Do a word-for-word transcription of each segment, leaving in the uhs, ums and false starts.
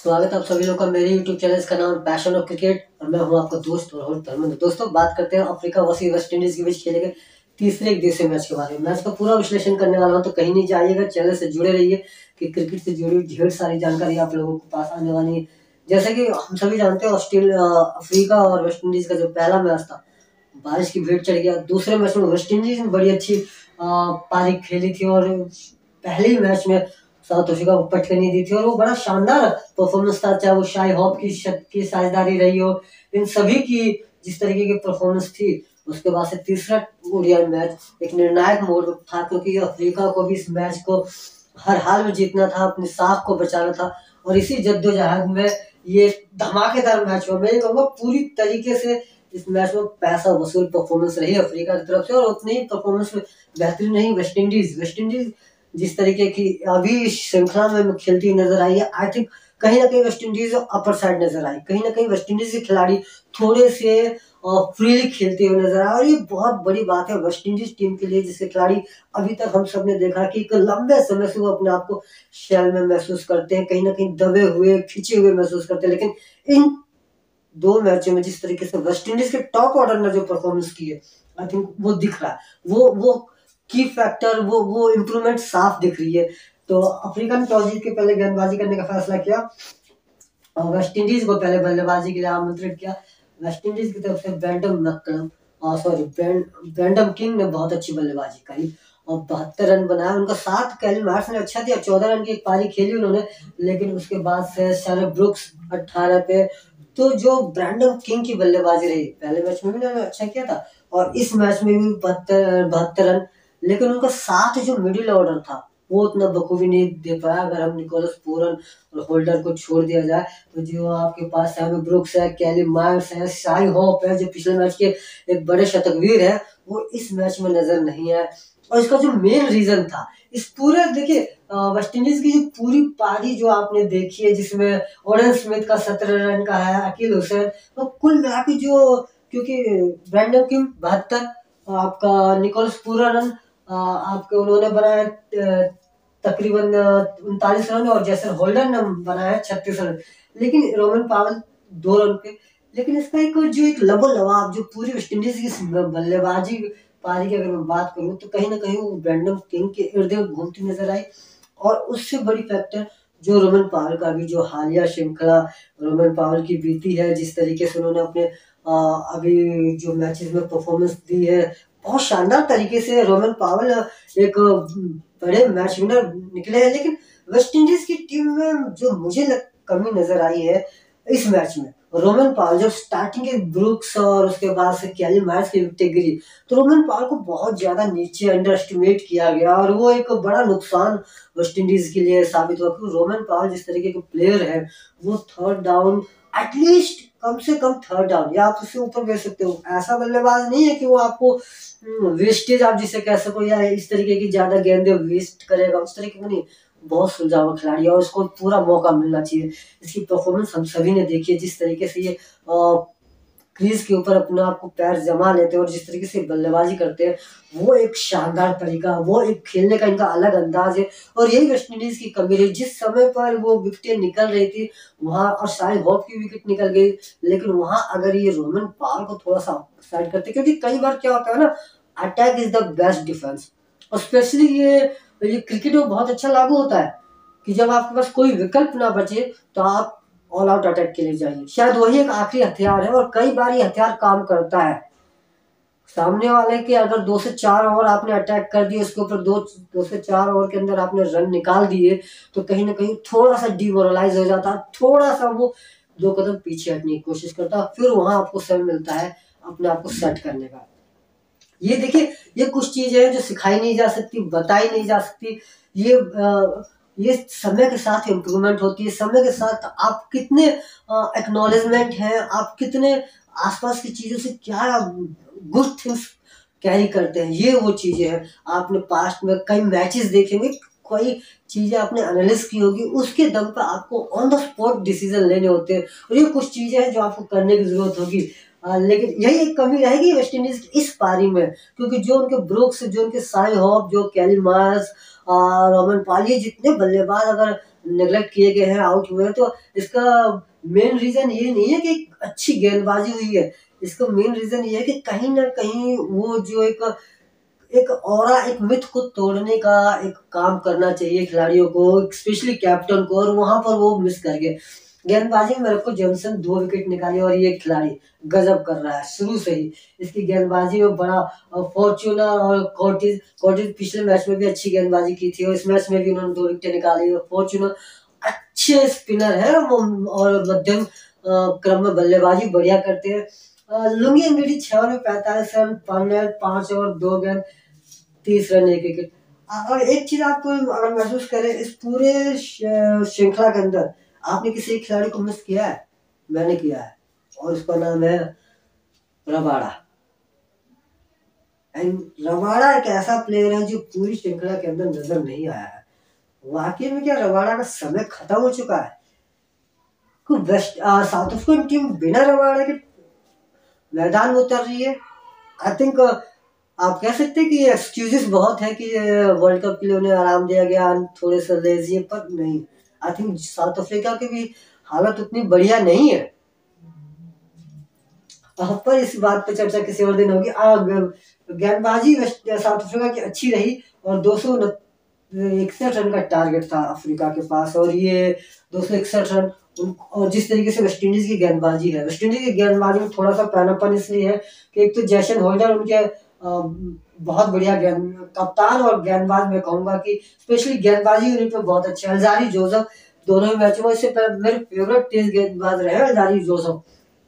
स्वागत है आप सभी लोगों का मेरे यूट्यूब चैनल का नाम पैशन ऑफ क्रिकेट और मैं हूं आपका दोस्त और होस्ट धर्मेंद्र। दोस्तों बात करते हैं अफ्रीका वर्सेस वेस्ट इंडीज के बीच खेले गए तीसरे एक दिवसीय मैच के बारे में। मैच का पूरा विश्लेषण करने वाला हूं, तो कहीं नहीं जाइएगा, चैनल से जुड़े रहिए कि क्रिकेट से जुड़ी ढेर सारी जानकारी आप लोगों के पास आने वाली है। जैसे कि हम सभी जानते हैं ऑस्ट्रेलिया अफ्रीका और वेस्ट इंडीज का जो पहला मैच था बारिश की भेंट चढ़ गया। दूसरे मैच में वेस्ट इंडीज ने बड़ी अच्छी पारी खेली थी और पहले ही मैच में साउथ अफ्रीका को पटक नहीं दी थी और वो बड़ा शानदार परफॉर्मेंस था, चाहे वो शाई हॉप की की साझेदारी रही हो, इन सभी की जिस तरीके की परफॉर्मेंस थी। उसके बाद से तीसरा ओडीआई मैच एक निर्णायक मोड़ था, क्योंकि अफ्रीका को भी इस मैच को हर हाल में जीतना था, अपनी साख को बचाना था और इसी जद्दोजहद में ये धमाकेदार मैच हुआ। मैं ये कहूँगा पूरी तरीके से इस मैच में पैसा वसूल परफॉर्मेंस रही अफ्रीका की तरफ से और उतनी ही परफॉर्मेंस में बेहतरीन नहीं वेस्ट इंडीज वेस्ट इंडीज जिस तरीके की अभी श्रृंखला में खेलती नजर आई है। आई थिंक कहीं ना कहीं वेस्ट इंडीज अपर साइड नजर आई, कहीं ना कहीं वेस्ट इंडीज के खिलाड़ी थोड़े से फ्रीली खेलते हुए नजर आए और ये बहुत बड़ी बात है वेस्ट इंडीज टीम के लिए, जिसके खिलाड़ी अभी तक हम सब ने देखा कि एक लंबे समय से वो अपने आप को शैल में महसूस करते हैं, कहीं ना कहीं दबे हुए खिंचे हुए महसूस करते हैं। लेकिन इन दो मैचों में जिस तरीके से वेस्ट इंडीज के टॉप ऑर्डर ने जो परफॉर्मेंस की है, आई थिंक वो दिख रहा है, वो वो की फैक्टर वो वो इम्प्रूवमेंट साफ दिख रही है। तो अफ्रीका ने टॉस जीत के पहले गेंदबाजी करने का फैसला किया और वेस्ट इंडीज को पहले बल्लेबाजी के लिए आमंत्रित किया। वेस्ट इंडीज की तरफ से Brendon McCullum sorry Brandon King ने बहुत अच्छी बल्लेबाजी करी और बहत्तर रन बनाया। उनका साथ कैली मार्श ने अच्छा दिया, चौदह रन की एक पारी खेली उन्होंने, लेकिन उसके बाद से सारे ब्रुक्स अट्ठारह पे। तो जो ब्रैंडम किंग की बल्लेबाजी रही, पहले मैच में भी उन्होंने अच्छा किया था और इस मैच में भी बहत्तर बहत्तर रन, लेकिन उनका साथ जो मिडिल ऑर्डर था वो उतना बखूबी नहीं दे पाया। अगर हम निकोलस पूरन और होल्डर को छोड़ दिया जाए तो जो आपके पास सैमी ब्रुक्स है, कैली मार्श है, शाई हॉप है, जो पिछले मैच के एक बड़े शतकवीर है, वो इस मैच में नजर नहीं आए। और इसका जो मेन रीजन था इस पूरे, देखिए वेस्ट इंडीज की जो पूरी पारी जो आपने देखी है, जिसमें ओरेन स्मिथ का सत्रह रन का है, अकील हुसैन, तो कुल मिला के जो, क्योंकि ब्रैंडन किंग बहत्तर, आपका निकोलस पूरा रन आपके उन्होंने बनाया तकरीबन उनतालीस रन और जैसे होल्डर ने बनाया छत्तीस रन, लेकिन रोमन पावल दो रन पे। लेकिन इसका एक जो एक लबो-लबाब जो पूरी वेस्ट इंडीज की बल्लेबाजी पारी की अगर मैं बात करूं तो कहीं ना कहीं वो ब्रैंडम किंग के इर्द गिर्द घूमती नजर आई। और उससे बड़ी फैक्टर जो रोमन पावल का भी जो हालिया श्रृंखला रोमन पावल की बीती है, जिस तरीके से उन्होंने अपने आ, अभी जो मैचेस में परफॉर्मेंस दी है, बहुत शानदार तरीके से रोमन पावल एक बड़े मैच विनर निकले हैं। लेकिन वेस्ट इंडीज की टीम में जो मुझे कमी नजर आई है इस मैच में, रोमन पावल जब स्टार्टिंग के ब्रुक्स और उसके बाद से कैली मार्श की विकेट गिरी तो रोमन पावल को बहुत ज्यादा नीचे अंडर एस्टिमेट किया गया और वो एक बड़ा नुकसान वेस्ट इंडीज के लिए साबित हुआ। क्योंकि रोमन पावल जिस तरीके के प्लेयर है, वो थर्ड डाउन एटलीस्ट कम से कम थर्ड डाउन या आप उससे ऊपर भेज सकते हो। ऐसा बल्लेबाज नहीं है कि वो आपको वेस्टेज आप जिसे कह सको या इस तरीके की ज्यादा गेंदे वेस्ट करेगा, उस तरीके का नहीं, बहुत सुलझावा खिलाड़ी और उसको पूरा मौका मिलना चाहिए। इसकी परफॉर्मेंस हम सभी ने देखी है, जिस तरीके से ये क्रीज के ऊपर अपने आप को पैर जमा लेते हैं और जिस तरीके से बल्लेबाजी करते हैं, वो एक शानदार तरीका, वो एक खेलने का इनका अलग अंदाज है। और यही वेस्ट इंडीज की कमी रही, जिस समय पर वो विकेटें निकल रही थी वहां और शायद हॉप की विकेट निकल गई, लेकिन वहां अगर ये रोमन पावल को थोड़ा सा साइड करते, क्योंकि कई बार क्या होता है ना, attack is the best defence. और स्पेशली ये ये क्रिकेट में बहुत अच्छा लागू होता है कि जब आपके पास कोई विकल्प ना बचे तो आप ऑल आउट अटैक के लिए जाइए। शायद वही एक आखिरी हथियार है और कई बार ये हथियार काम करता है। सामने वाले के अगर दो से चार ओवर आपने अटैक कर दिए, उसके ऊपर दो दो से चार ओवर के अंदर आपने रन निकाल दिए, तो कहीं ना कहीं थोड़ा सा डिमोरलाइज हो जाता है, थोड़ा सा वो दो कदम पीछे हटने की कोशिश करता है, फिर वहां आपको समय मिलता है अपने आप को सेट करने का। ये देखिए, ये कुछ चीजें हैं जो सिखाई नहीं जा सकती, बताई नहीं जा सकती। ये आ, ये समय के साथ इम्प्रूवमेंट होती है, समय के साथ आप कितने एक्नॉलेजमेंट हैं, आप कितने आसपास की चीजों से क्या गुड थिंग्स कैरी करते हैं, ये वो चीजें हैं। आपने पास्ट में कई मैचेस देखेंगे, कोई चीजें आपने एनालिस की होगी, उसके दम पर आपको ऑन द स्पॉट डिसीजन लेने होते हैं और ये कुछ चीजें हैं जो आपको करने की जरूरत होगी। आ, लेकिन यही एक कमी रहेगी वेस्ट इंडीज की इस पारी में, क्योंकि जो उनके ब्रुक्स, जो उनके शाई हॉप, जो कैली मार्श, रोमन पावल, ये जितने बल्लेबाज अगर नेगलेक्ट किए गए हैं, आउट हुए हैं। तो इसका मेन रीजन ये नहीं है कि अच्छी गेंदबाजी हुई है, इसका मेन रीजन ये है कि कहीं ना कहीं वो जो एक एक ऑरा, एक मिथ को तोड़ने का एक काम करना चाहिए खिलाड़ियों को, स्पेशली कैप्टन को, और वहां पर वो मिस कर गए। गेंदबाजी में मेरे को जॉनसन दो विकेट निकाली और ये खिलाड़ी गजब कर रहा है शुरू से ही। इसकी गेंदबाजी में बड़ा फॉर्च्यूनर और कॉर्टिज कॉर्टिज पिछले मैच में भी अच्छी गेंदबाजी की थी और इस मैच में भी उन्होंने दो विकेट निकाली। और फॉर्च्यूनर अच्छे स्पिनर है और मध्यम क्रम में बल्लेबाजी बढ़िया करते हैं। लुंगी अंगड़ी छह में पैंतालीस रन, पांच और दो गेंद, तीस रन, एक विकेट। और एक चीज आपको अगर महसूस करें इस पूरे श्रृंखला के अंदर, आपने किसी एक खिलाड़ी को मिस किया है? मैंने किया है और उसका नाम है रबाड़ा। एंड रबाड़ा एक ऐसा प्लेयर है जो पूरी श्रृंखला के अंदर नजर नहीं आया है। वाकई में क्या रबाड़ा का समय खत्म हो चुका है? वेस्ट साउथ अफ्रीकन टीम बिना रबाड़ा के मैदान में उतर रही है। आई थिंक आप कह सकते हैं कि एक्सक्यूजेस बहुत है कि वर्ल्ड कप के लिए उन्हें आराम दिया गया, थोड़े से लेजी, पर नहीं। आई थिंक साउथ अफ्रीका की भी हालत उतनी बढ़िया नहीं है। पर इस बात पे चर्चा किसी और दिन होगी। गेंदबाजी साउथ अफ्रीका की अच्छी रही और दो सौ इकसठ रन का टारगेट था अफ्रीका के पास, और ये दो सौ इकसठ रन। और जिस तरीके से वेस्ट इंडीज की गेंदबाजी है, वेस्ट इंडीज की गेंदबाजी में थोड़ा सा पैनापन इसलिए है कि एक तो जैसन होल्डर उनके बहुत बढ़िया गेंद कप्तान और गेंदबाज, मैं कहूंगा कि स्पेशली गेंदबाजी यूनिट में बहुत अच्छे। अल्जारी जोसेफ दोनों ही मैचों में इससे मेरे फेवरेट तेज गेंदबाज रहे Alzarri Joseph.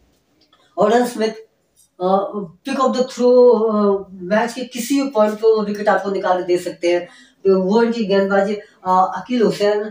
Odean Smith pick of the through, match के किसी भी पॉइंट पे वो विकेट आपको निकाल के दे सकते हैं। तो वो इनकी गेंदबाजी। अकील हुसैन,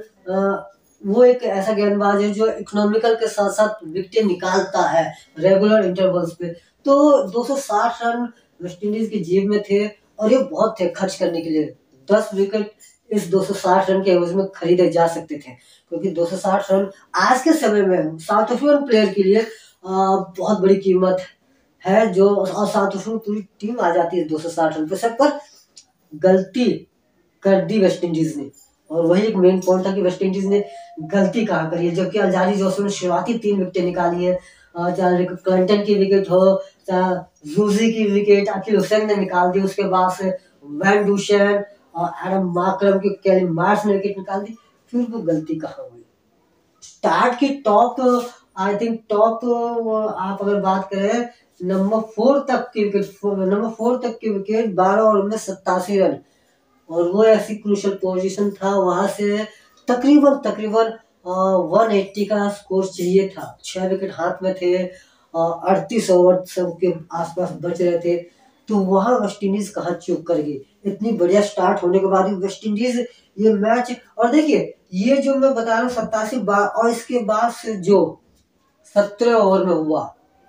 वो एक ऐसा गेंदबाज है जो इकोनॉमिकल के साथ साथ विकेट निकालता है रेगुलर इंटरवल्स पे। तो दो सौ साठ रन वेस्ट इंडीज की जेब में थे और ये बहुत थे खर्च करने के लिए। दस विकेट इस दो सौ साठ रन के एवज में खरीदे जा सकते थे, क्योंकि दो सौ साठ रन आज के समय में साउथ अफ्रीकन प्लेयर के लिए आ, बहुत बड़ी कीमत है। जो और साउथ अफ्रीकन पूरी टीम आ जाती है दो सौ साठ रन पे। सब पर गलती कर दी वेस्ट इंडीज ने, और वही एक मेन पॉइंट था कि वेस्ट इंडीज ने गलती कहाँ करी है। जबकि अल्जारी जोसेफ ने शुरुआती तीन विकेट निकाली है, चाहे क्लिंटन की विकेट हो, चाहे जूजी की विकेट अकील हुसैन ने निकाल दी, उसके बाद से वैन डूशेन और एडम मार्करम की कैली मार्स ने विकेट निकाल दी। फिर वो गलती कहाँ हुई? स्टार्ट की टॉप, आई थिंक टॉप, आप अगर बात करें नंबर फोर तक की विकेट, नंबर फोर तक की विकेट बारह ओवर में सत्तासी रन, और वो ऐसी क्रूशल पोजीशन था, वहां से तकरीबन तकरीबन वन एट्टी का स्कोर चाहिए था। छह विकेट हाथ में थे, अड़तीस ओवर सबके आसपास बच रहे थे। तो वहां वेस्ट इंडीज कहाँ चूक कर गई? इतनी बढ़िया स्टार्ट होने के बाद वेस्ट इंडीज ये मैच, और देखिए ये जो मैं बता रहा हूँ सत्तासी बार, और इसके बाद से जो सत्रह ओवर में हुआ,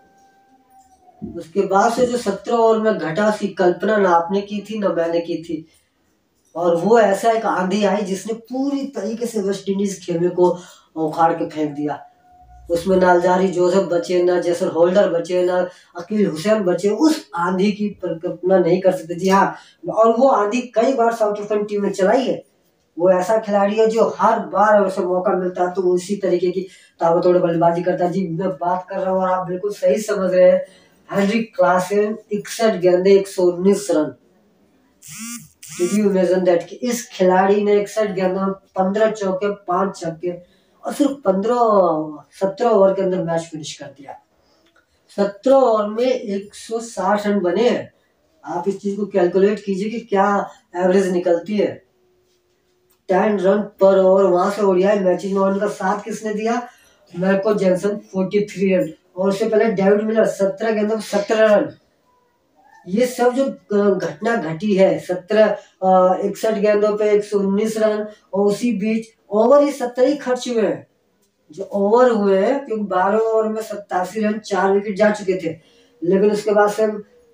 उसके बाद से जो सत्रह ओवर में घटा, सी कल्पना ना आपने की थी ना मैंने की थी। और वो ऐसा एक आंधी आई जिसने पूरी तरीके से वेस्ट इंडीज खेमे को उखाड़ के फेंक दिया। उसमें ना अल्जारी जोसेफ बचे, ना जैसन होल्डर बचे, ना अकील हुसैन बचे। उस आंधी की कल्पना नहीं कर सकते। जी हाँ, और वो आंधी कई बार साउथ अफ्रीकन टीम ने चलाई है। वो ऐसा खिलाड़ी है जो हर बार उसे मौका मिलता है तो वो इसी तरीके की ताबड़तोड़ बल्लेबाजी करता है। जी मैं बात कर रहा हूँ और आप बिल्कुल सही समझ रहे हैं, हेनरी क्लासन, इकसठ गेंदे, एक सौ उन्नीस run. Did you imagine that कि इस खिलाड़ी ने इकसठ गेंदों में पंद्रह चौके, पांच छक्के और सिर्फ पंद्रह सत्रह ओवर के अंदर मैच फिनिश कर दिया। सत्रह ओवर में एक सौ साठ रन बने हैं। आप इस चीज को कैलकुलेट कीजिए कि क्या एवरेज निकलती है। टेन रन पर ओवर वहां से ओडीआई मैचेस में उनका साथ किसने दिया? मार्को जॉनसन तैंतालीस रन, और उससे पहले डेविड मिलर सत्रह गेंदों में सत्रह रन। ये सब जो घटना घटी है, सत्रह इकसठ गेंदों पे एक सौ उन्नीस रन, और उसी बीच ओवर ये सत्तर ही खर्च हुए हैं जो ओवर हुए हैं, क्योंकि बारह ओवर में सत्तासी रन, चार विकेट जा चुके थे। लेकिन उसके बाद से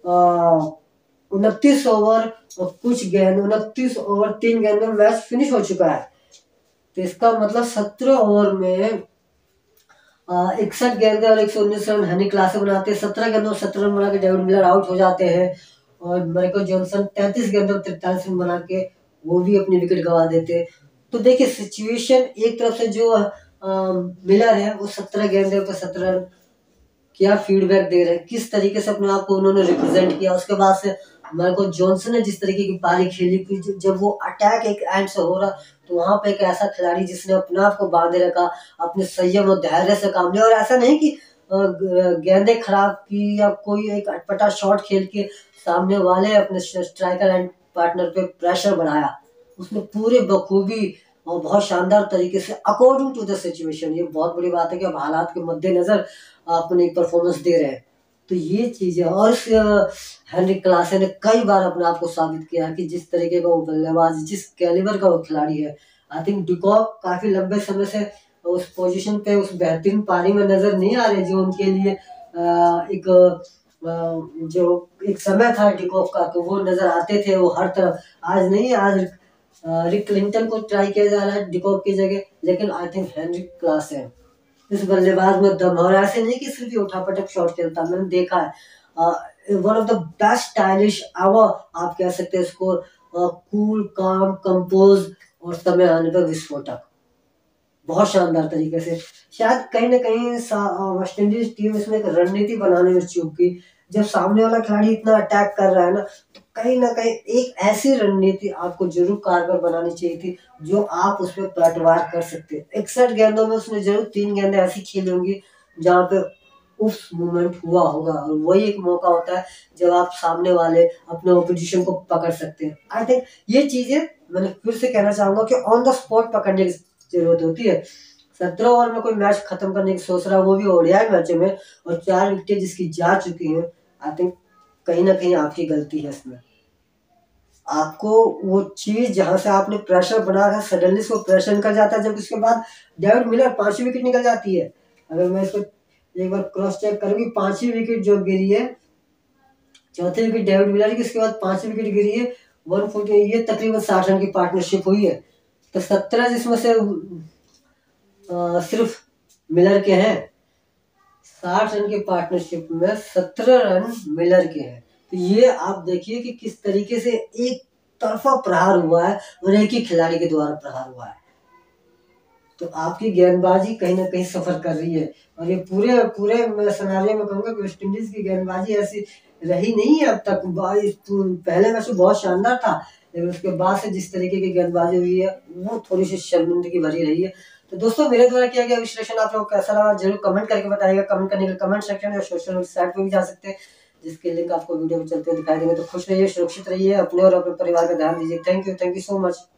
उनतीस ओवर और कुछ गेंद, उनतीस ओवर तीन गेंद में मैच फिनिश हो चुका है। तो इसका मतलब सत्रह ओवर में इकसठ गेंदे और एक सौ उन्नीस रन हनी क्लासे बनाते हैं। सत्रह गेंदों में सत्रह रन बना के डेविड मिलर आउट हो जाते हैं, और मार्को जॉनसन तैंतीस गेंदों में तैंतालीस रन बना के वो भी अपनी विकेट गंवा देते। तो देखिए सिचुएशन एक तरफ से जो मिलर है वो सत्रह गेंदों पे सत्रह रन, क्या फीडबैक दे रहे हैं, किस तरीके से अपने आप को उन्होंने रिप्रेजेंट किया। उसके बाद से मार्को जॉनसन ने जिस तरीके की पारी खेली कि जब वो अटैक एक एंड से हो रहा, तो वहां पे एक ऐसा खिलाड़ी जिसने अपने आप को बांधे रखा, अपने संयम और धैर्य से काम लिया, और ऐसा नहीं कि गेंदें खराब की या कोई एक अटपटा शॉट खेल के सामने वाले अपने स्ट्राइकर एंड पार्टनर पे प्रेशर बढ़ाया। उसने पूरे बखूबी और बहुत शानदार तरीके से अकॉर्डिंग टू द सिचुएशन, ये बहुत बड़ी बात है कि अब हालात के मद्देनजर अपनी परफॉर्मेंस दे रहे हैं। तो ये चीज है। और हेनरिक क्लासन ने कई बार अपने आप को साबित किया कि जिस तरीके का वो बल्लेबाज, जिस कैलिबर का वो खिलाड़ी है। आई थिंक डिकॉक काफी लंबे समय से उस पोजीशन पे, उस बेहतरीन पारी में नजर नहीं आ रहे जो उनके लिए एक जो एक समय था डिकॉक का, तो वो नजर आते थे वो हर तरफ। आज नहीं, आज रिक क्लिंटन को ट्राई किया जा रहा है डिकॉक की जगह, लेकिन आई थिंक हेनरिक क्लासन इस बल्लेबाज में दम, और ऐसे नहीं कि सिर्फ ये उठापटक शॉट खेलता, मैंने देखा है one of the best stylish our आप कह सकते हैं इसको, कूल काम कंपोज और समय आने पर विस्फोटक, बहुत शानदार तरीके से। शायद कहीं ना कहीं वेस्ट इंडीज टीम इसमें एक रणनीति बनाने में चूक गई। जब सामने वाला खिलाड़ी इतना अटैक कर रहा है ना, तो कहीं ना कहीं एक ऐसी रणनीति आपको जरूर कारगर बनानी चाहिए थी जो आप उसमें पलटवार कर सकते हैं। इकसठ गेंदों में उसने जरूर तीन गेंदें ऐसी खेली होंगी जहाँ पे उस मूवमेंट हुआ होगा, और वही एक मौका होता है जब आप सामने वाले अपने ओपोजिशन को पकड़ सकते हैं। आई थिंक ये चीजें मैंने फिर से कहना चाहूंगा कि ऑन द स्पॉट पकड़ने की जरूरत होती है। सत्रह ओवर में कोई मैच खत्म करने की सोच रहा है, वो भी ओडीआई मैच में, और चार विकेटें जिसकी जा चुकी हैं, आई थिंक कहीं ना कहीं आपकी गलती है इसमें। आपको वो चीज जहां से आपने प्रेशर बना रहा है, सडनली उसको प्रेशर निकल जाता है। जब उसके बाद डेविड मिलर पांचवी विकेट निकल जाती है, अगर मैं इसको एक बार क्रॉस चेक करूंगी, पांचवी विकेट जो गिरी है, चौथी विकेट डेविड मिलर की, उसके बाद पांचवी विकेट गिरी है, वन फोर्टी, ये तकरीबन साठ रन की पार्टनरशिप हुई है। तो सत्रह जिसमें से आ, सिर्फ मिलर के हैं, साठ रन की पार्टनरशिप में सत्रह रन मिलर के हैं। तो ये आप देखिए कि किस तरीके से एक तरफा प्रहार हुआ है और एक ही खिलाड़ी के द्वारा प्रहार हुआ है। तो आपकी गेंदबाजी कहीं ना कहीं सफर कर रही है, और ये पूरे पूरे सिनारियो में कहूंगा कि वेस्ट इंडीज की गेंदबाजी ऐसी रही नहीं है अब तक। पहले मैच बहुत शानदार था, लेकिन उसके बाद से जिस तरीके की गेंदबाजी हुई है वो थोड़ी सी शर्मिंदगी भरी रही है। तो दोस्तों, मेरे द्वारा किया गया विश्लेषण आप लोगों को कैसा लगा जरूर कमेंट करके बताइएगा। कमेंट करने के कमेंट सेक्शन या सोशल साइट पे भी जा सकते हैं, जिसके लिंक आपको वीडियो में चलते हुए दिखाई देंगे। तो खुश रहिए, सुरक्षित रहिए, अपने और अपने परिवार का ध्यान दीजिए। Thank you, thank you so much.